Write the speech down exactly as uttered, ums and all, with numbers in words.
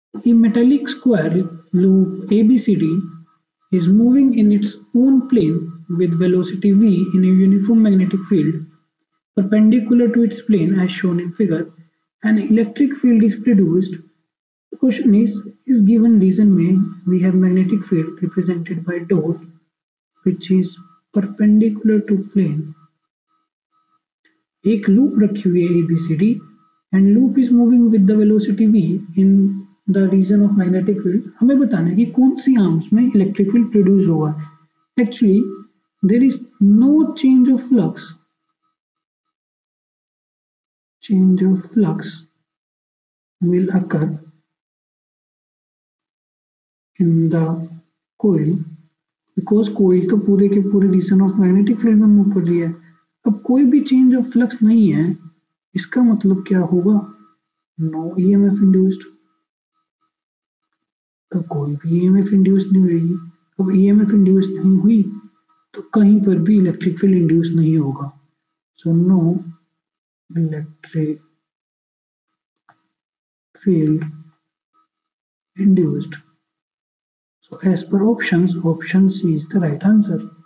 A metallic square loop A B C D is moving in its own plane with velocity v in a uniform magnetic field perpendicular to its plane as shown in figure. An electric field is produced. The question is, is given region में we have magnetic field represented by dot which is perpendicular to plane. एक loop रखी हुई है A B C D and loop is moving with the velocity v in the region of magnetic field. हमें बताना है कि कौन सी आर्म्स में इलेक्ट्रिक फील्ड प्रोड्यूस होगा. Actually, there is no change of flux. Change of flux will occur in the coil because coil तो पूरे के पूरे रीजन ऑफ मैग्नेटिक फील्ड में मूव कर रही है. अब कोई भी चेंज ऑफ फ्लक्स नहीं है, इसका मतलब क्या होगा? No EMF induced. तो कोई भी ईएमएफ इंड्यूस नहीं हुई. अब ईएमएफ इंड्यूस नहीं हुई तो कहीं पर भी इलेक्ट्रिक फील्ड इंड्यूस नहीं होगा. So no electric field induced. So as per options, option C is the right answer.